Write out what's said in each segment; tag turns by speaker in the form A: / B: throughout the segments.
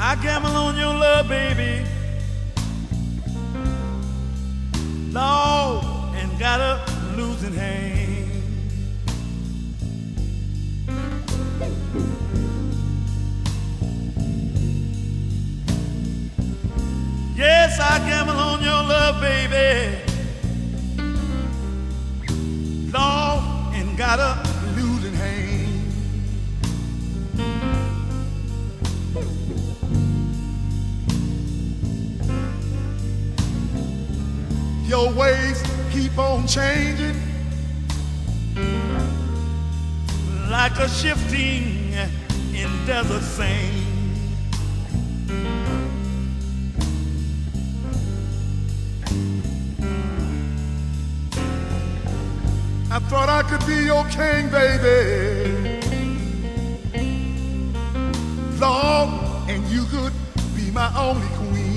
A: I gamble on your love, baby. Lord, and got a losing hand. Yes, I gamble on your love, baby. Lord, and got a losing hand. Your ways keep on changing, like a shifting in desert sand. I thought I could be your king, baby, Lord, and you could be my only queen.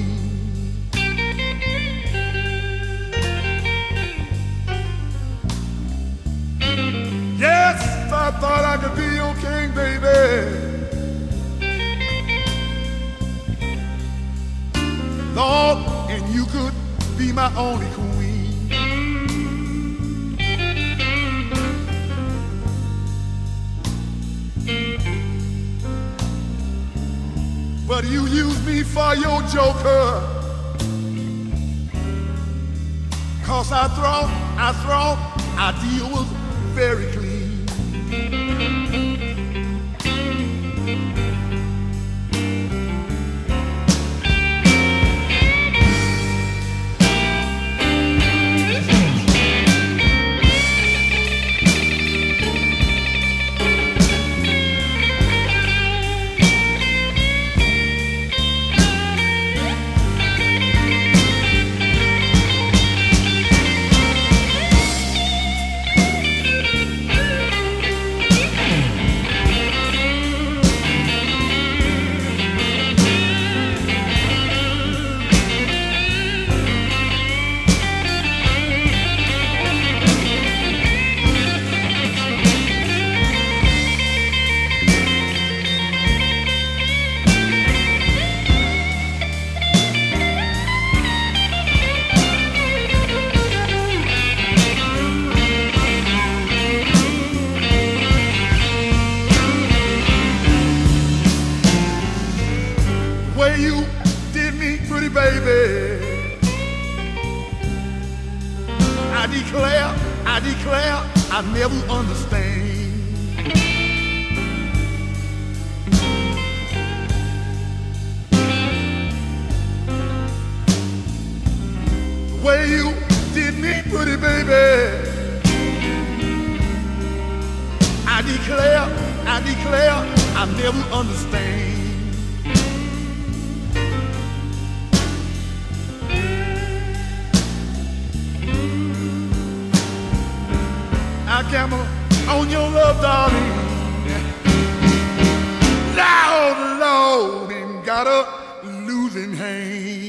A: Yes, I thought I could be your king, baby, Lord, and you could be my only queen. But you use me for your joker, 'cause I thought our deal was very clean. You did me, pretty baby, I declare, I never understand. The way you did me, pretty baby, I declare, I never understand. I gamble on your love, darling. Lord, and got a losing hand.